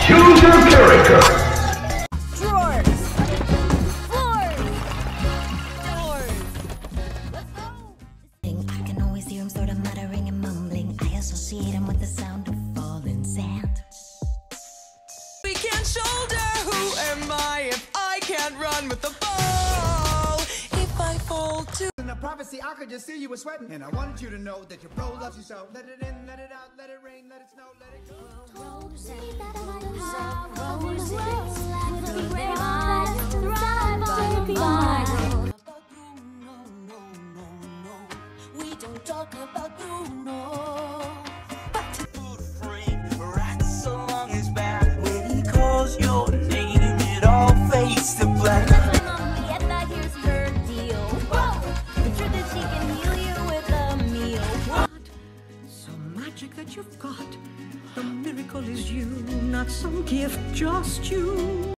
Choose your character. Drawers. Floors. Doors. Let's go. I can always hear him sort of muttering and mumbling. I associate him with the sound of falling sand. We can't shoulder. Who am I if I can't run with the ball? If I fall too. In the prophecy, I could just see you were sweating, and I wanted you to know that your bro loves you so. Let it in, let it out, let it rain, let it snow, let it go. We don't talk about Bruno. Food frame, right so long is bad. When he calls your name, it all fades to black. My mom, Vienna, here's her deal. Whoa! The truth is she can heal you with a meal. What? Some magic that you've got. The miracle is you, not some gift, just you.